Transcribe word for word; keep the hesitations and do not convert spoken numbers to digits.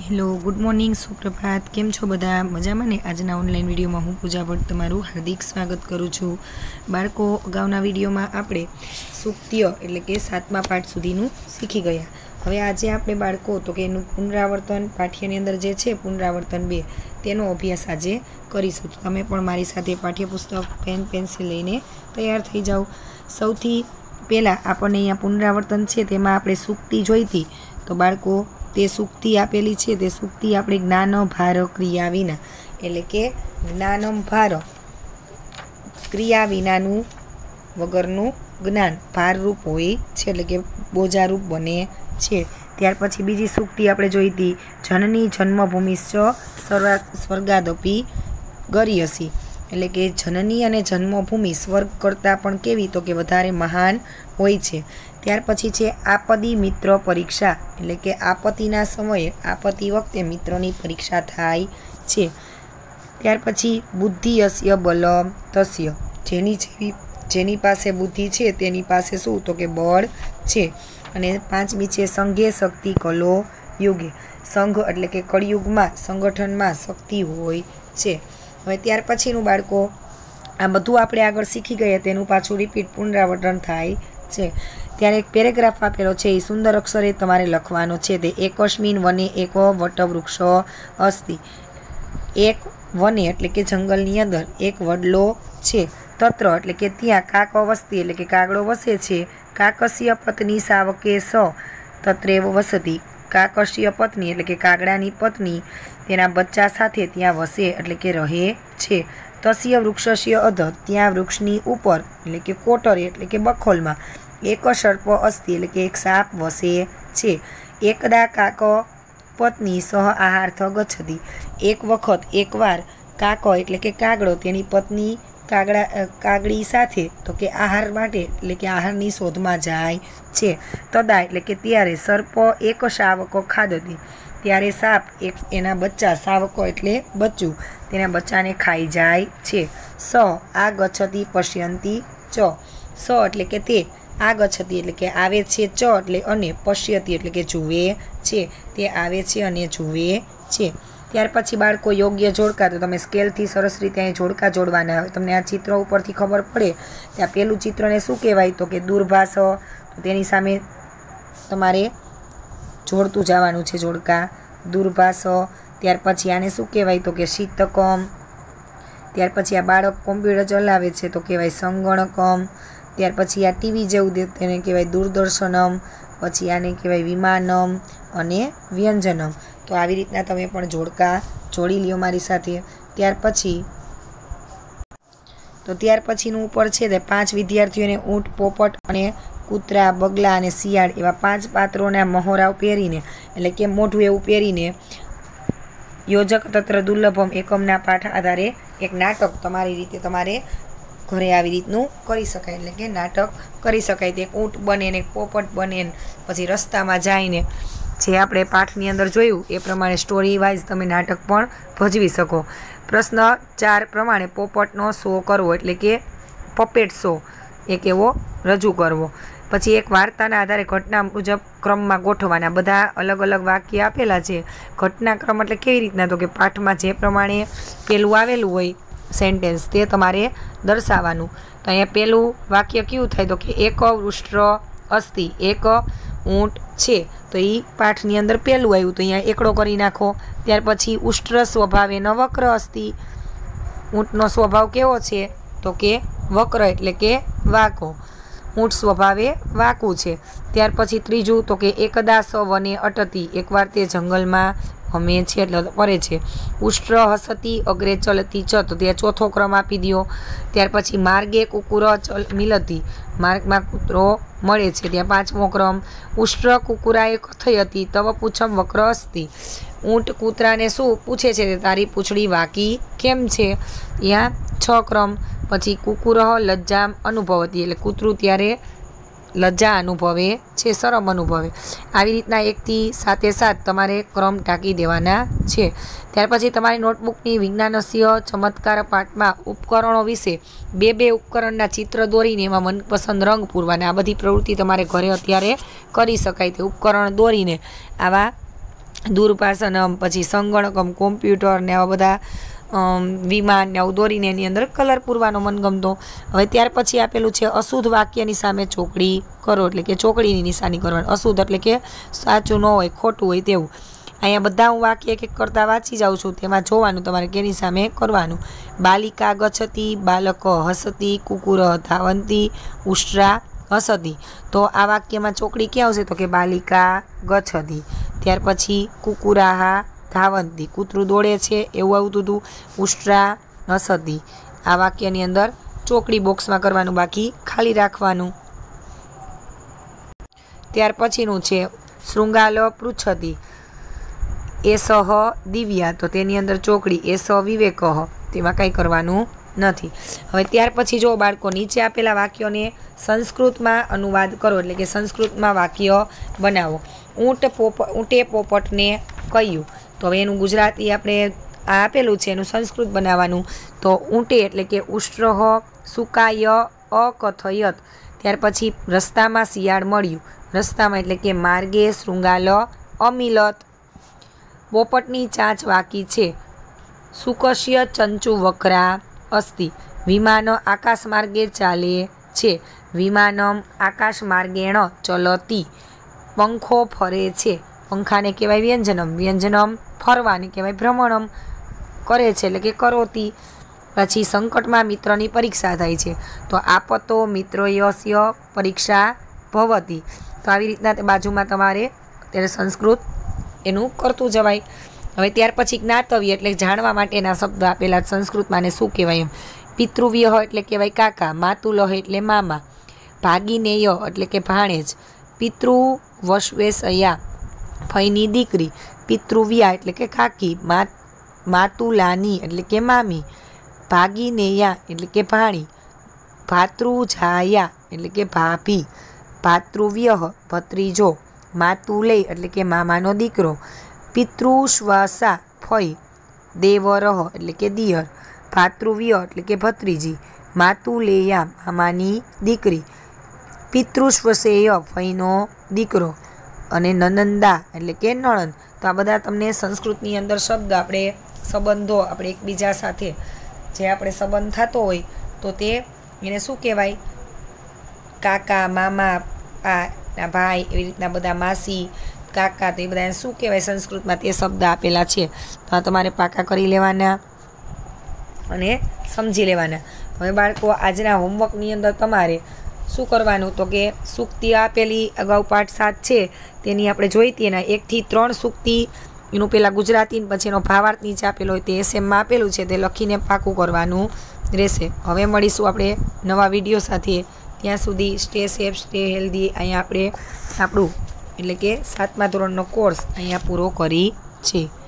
Hello, good morning, સુપ્રભાત. કેમ છો બધા? મજામાં ને? આજના ઓનલાઈન વિડીયોમાં હું પૂજા ભટ્ટ તમારું હાર્દિક સ્વાગત કરું છું. બાળકો, અગાઉના વિડીયોમાં આપણે સૂક્તિઓ એટલે કે સાતમા પાઠ સુધીનું શીખી ગયા. હવે આજે આપણે બાળકો તો કે એનું પુનરાવર્તન પાઠ્યની અંદર જે છે પુનરાવર્તન બે તેનો અભ્યાસ આજે કરીશું. તો તમે પણ મારી સાથે પાઠ્યપુસ્તક, પેન, પેન્સિલ લઈને તૈયાર થઈ જાઓ. સૌથી પહેલાં આપણને અહીંયા પુનરાવર્તન છે તેમાં આપણે સૂક્તિ જોઈ હતી. તો બાળકો તે સૂક્તિ આપેલી છે તે સૂક્તિ આપણે જ્ઞાન ભાર ક્રિયા વિના એટલે કે જ્ઞાનમ ભાર ક્રિયા વિનાનું વગરનું જ્ઞાન ભારરૂપ હોય છે એટલે કે બોજારૂપ બને છે. ત્યાર પછી બીજી સૂક્તિ આપણે જોઈ હતી, જનની જન્મભૂમિશ્ચ સ્વર્ગાદપી ગરીયસી એટલે કે જનની અને જન્મભૂમિ સ્વર્ગ કરતાં પણ કેવી તો કે વધારે મહાન હોય છે. ત્યાર પછી છે આપદી મિત્ર પરીક્ષા એટલે કે આપત્તિના સમયે આપત્તિ વખતે મિત્રોની પરીક્ષા થાય છે. ત્યાર પછી બુદ્ધિ યસ્ય બલ તસ્ય જેની જેવી જેની પાસે બુદ્ધિ છે તેની પાસે શું તો કે બળ છે. અને પાંચમી છે સંઘે શક્તિ કલો યુગે સંઘ એટલે કે કળિયુગમાં સંગઠનમાં શક્તિ હોય છે. હવે ત્યાર પછીનું બાળકો આ બધું આપણે આગળ શીખી ગયા તેનું પાછું રિપીટ પુનરાવર્તન થાય છે. ત્યારે એક પેરેગ્રાફ આપેલો છે એ સુંદર અક્ષરે તમારે લખવાનો છે. તે એકસ્મિન વને એક વટવૃક્ષ અસ્તિ એક વને એટલે કે જંગલની અંદર એક વડલો છે. તત્ર એટલે કે ત્યાં કાક વસતી એટલે કે કાગડો વસે છે. કાકસ્ય પત્ની સાવકે સ તત્રેવ વસતી કાકસ્ય પત્ની એટલે કે કાગડાની પત્ની તેના બચ્ચા સાથે ત્યાં વસે એટલે કે રહે છે. તસ્ય વૃક્ષસ્ય અધ ત્યાં વૃક્ષની ઉપર એટલે કે કોટરે એટલે કે બખોલમાં એક સર્પ અસ્તિ એટલે કે એક સાપ વસે છે. એકદા કાક પત્ની સહ આહાર્થ ગચ્છતી એક વખત એકવાર કાક એટલે કે કાગડો તેની પત્ની કાગડા કાગડી સાથે તો કે આહાર માટે એટલે કે આહારની શોધમાં જાય છે. તદા એટલે કે ત્યારે સર્પ એક શાવકો ખાદતી ત્યારે સાપ એક એના બચ્ચા શાવકો એટલે બચ્ચું તેના બચ્ચાને ખાઈ જાય છે. સ આ ગચ્છતી પશ્યંતી ચ સ એટલે કે તે આ ગચ્છતી એટલે કે આવે છે, ચ એટલે અને પશ્યતી એટલે કે જુએ છે, તે આવે છે અને જુએ છે. ત્યાર પછી બાળકો યોગ્ય જોડકા તો તમે સ્કેલથી સરસ રીતે અહીં જોડકા જોડવાના હોય. તમને આ ચિત્ર ઉપરથી ખબર પડે ત્યાં પેલું ચિત્રને શું કહેવાય તો કે દૂરભાષ, તો તેની સામે તમારે જોડતું જવાનું છે જોડકા દૂરભાષ. ત્યાર પછી આને શું કહેવાય તો કે શીતકમ. ત્યાર પછી આ બાળક કોમ્પ્યુટર ચલાવે છે તો કહેવાય સંગણકમ. ત્યાર પછી આ ટીવી જેવું તેને કહેવાય દૂરદર્શનમ. પછી આને કહેવાય વિમાનમ અને વ્યંજનમ. તો આવી રીતના તમે પણ જોડકા જોડી લ્યો મારી સાથે. ત્યાર પછી તો ત્યાર પછીનું ઉપર છે તે પાંચ વિદ્યાર્થીઓને ઊંટ, પોપટ અને કૂતરા, બગલા અને શિયાળ એવા પાંચ પાત્રોના મહોરાવ પહેરીને એટલે કે મોઢું એવું પહેરીને યોજક તત્ર દુર્લભમ એકમના પાઠ આધારે એક નાટક તમારી રીતે તમારે ઘરે આવી રીતનું કરી શકાય એટલે કે નાટક કરી શકાય. તે એક ઊંટ બને ને એક પોપટ બને પછી રસ્તામાં જાયને જે આપણે પાઠની અંદર જોયું એ પ્રમાણે સ્ટોરી વાઇઝ તમે નાટક પણ ભજવી શકો. પ્રશ્ન ચાર પ્રમાણે પોપટનો શો કરવો એટલે કે પપેટ શો એક એવો રજૂ કરવો. પછી એક વાર્તાના આધારે ઘટના મુજબ ક્રમમાં ગોઠવવાના. બધા અલગ અલગ વાક્ય આપેલા છે. ઘટનાક્રમ એટલે કેવી રીતના તો કે પાઠમાં જે પ્રમાણે પેલું આવેલું હોય સેન્ટેન્સ તે તમારે દર્શાવવાનું. તો અહીંયા પેલું વાક્ય કેવું થાય તો કે એક વૃષ્ટ અસ્તિ એક ઊંટ છે. તો એ પાઠની અંદર પહેલું આવ્યું તો અહીંયા એકડો કરી નાખો. ત્યાર પછી ઉષ્ટ્ર સ્વભાવે ન વક્ર અસ્તિ ઊંટનો સ્વભાવ કેવો છે તો કે વક્ર એટલે કે વાંકો. ઊંટ સ્વભાવે વાંકું છે. ત્યાર પછી ત્રીજું તો કે એકદા સ વને અટતી એકવાર તે જંગલમાં અમે છે એટલે પરે છે. ઉષ્ટ્ર હસતી અગ્રે ચલતી ચ તો ત્યાં ચોથો ક્રમ આપી દો. ત્યાર પછી માર્ગે કુકુર ચલ મિલતી માર્ગમાં કૂતરો મળે છે ત્યાં પાંચમો ક્રમ. ઉષ્ટ્ર કુકુરાએ કથઈ હતી તવ પૂછમ વક્ર અસ્તિ ઊંટ કૂતરાને શું પૂછે છે તારી પૂંછડી વાંકી કેમ છે ત્યાં છ ક્રમ. પછી કુકુર લજ્જા અનુભવતી એટલે કૂતરું ત્યારે લજ્જા અનુભવે છે, શરમ અનુભવે. આવી રીતના એકથી સાતે સાત તમારે ક્રમ ટાંકી દેવાના છે. ત્યાર પછી તમારી નોટબુકની વિજ્ઞાનસ્ય ચમત્કાર પાઠમાં ઉપકરણો વિશે બે બે ઉપકરણના ચિત્ર દોરીને એમાં મનપસંદ રંગ પૂરવાના. આ બધી પ્રવૃત્તિ તમારે ઘરે અત્યારે કરી શકાય. તે ઉપકરણ દોરીને આવા દૂરભાષાનમ, પછી સંગણકમ, કોમ્પ્યુટર ને આવા બધા વિમાન ને આવું દોરીને એની અંદર કલર પૂરવાનો મનગમતો. હવે ત્યાર પછી આપેલું છે અશુદ્ધ વાક્યની સામે ચોકડી કરો, એટલે કે ચોકડીની નિશાની કરવાની. અશુદ્ધ એટલે કે સાચું ન હોય, ખોટું હોય તેવું. અહીંયા બધા હું વાક્ય એક એક કરતાં વાંચી જાઉં છું, તેમાં જોવાનું તમારે કેની સામે કરવાનું. બાલિકા ગચ્છતિ, બાલક હસતી, કુકુર ધાવંતી, ઉષ્ટ્રા હસતી. તો આ વાક્યમાં ચોકડી ક્યાં આવશે? તો કે બાલિકા ગચ્છતિ. ત્યાર પછી કુકુરાહા ધાવંતી, કૂતરું દોડે છે એવું આવતું હતું. ઉષ્ટ્રા હસતી. આ વાક્યની અંદર ચોકડી બોક્સમાં કરવાનું, બાકી ખાલી રાખવાનું. ત્યાર પછીનું છે શૃંગાલ પૃચ્છતિ, એ સહ દિવ્યા. તો તેની અંદર ચોકડી એ સ વિવેક, તેમાં કંઈ કરવાનું નથી. હવે ત્યાર પછી જો બાળકો નીચે આપેલા વાક્યોને સંસ્કૃતમાં અનુવાદ કરો, એટલે કે સંસ્કૃતમાં વાક્ય બનાવો. ઊંટ પોપ ઊંટે પોપટને કહ્યું. તો હવે એનું ગુજરાતી આપણે આ આપેલું છે, એનું સંસ્કૃત બનાવવાનું. તો ઊંટે એટલે કે ઉષ્ટ્રહ સુકાય અકથયત. ત્યાર પછી રસ્તામાં શિયાળ મળ્યું. રસ્તામાં એટલે કે માર્ગે શૃંગાલ અમિલત. પોપટની ચાંચ વાકી છે. સુકસ્ય ચંચુ વક્રા અસ્તિ. વિમાન આકાશ માર્ગે ચાલે છે. વિમાનમ આકાશ માર્ગેણ ચલતી. પંખો ફરે છે. પંખાને કહેવાય વ્યંજનમ. વ્યંજનમ ફરવાને કહેવાય ભ્રમણમ, કરે છે એટલે કે કરોતી. પછી સંકટમાં મિત્રની પરીક્ષા થાય છે. તો આપતો મિત્ર યસ્ય પરીક્ષા ભવતી. તો આવી રીતના તે બાજુમાં તમારે ત્યારે સંસ્કૃત એનું કરતું જવાય. હવે ત્યાર પછી જ્ઞાતવ્ય એટલે જાણવા માટેના શબ્દ આપેલા સંસ્કૃતમાં શું કહેવાય એમ. પિતૃવ્ય એટલે કહેવાય કાકા. માતુલહ એટલે મામા. ભાગીનેય એટલે કે ભાણેજ. પિતૃ વશ્વેસયા ફઈની દીકરી. પિતૃવ્યા એટલે કે કાકી. મા માતુલાની એટલે કે મામી. ભાગીનેયા એટલે કે ભાણી. ભાતૃજાયા એટલે કે ભાભી. ભાતૃવ્ય ભત્રીજો. માતુલે એટલે કે મામાનો દીકરો. પિતૃશ્વાસા ફઈ. દેવરહ એટલે કે દિયર. ભાતૃવ્ય એટલે કે ભત્રીજી. માતુલેયા મામાની દીકરી. પિતૃશ્વસેય ફઈનો દીકરો. અને નનંદા એટલે કે નણંદ. તો આ બધા તમને સંસ્કૃતની અંદર શબ્દ આપણે સંબંધો આપણે એકબીજા સાથે જે આપણે સંબંધ થતો હોય તો તે એને શું કહેવાય? કાકા, મામા, આ ભાઈ, એવી રીતના બધા માસી, કાકા, તો એ બધા શું કહેવાય સંસ્કૃતમાં તે શબ્દ આપેલા છે. તો આ તમારે પાકા કરી લેવાના અને સમજી લેવાના. હવે બાળકો આજના હોમવર્કની અંદર તમારે શું કરવાનું? તો કે સૂક્તિ આપેલી અગાઉ પાઠ સાત છે તેની આપણે જોઈ હતી. એના એકથી ત્રણ સૂક્તિ એનું પહેલાં ગુજરાતી પછી એનો ભાવાર્થ નીચે આપેલો હોય તે એસએમમાં આપેલું છે, તે લખીને પાકું કરવાનું રહેશે. હવે મળીશું આપણે નવા વિડીયો સાથે. ત્યાં સુધી સ્ટે સેફ, સ્ટે હેલ્ધી. અહીંયા આપણે આપણું એટલે કે સાતમા ધોરણનો કોર્સ અહીંયા પૂરો કરી છે.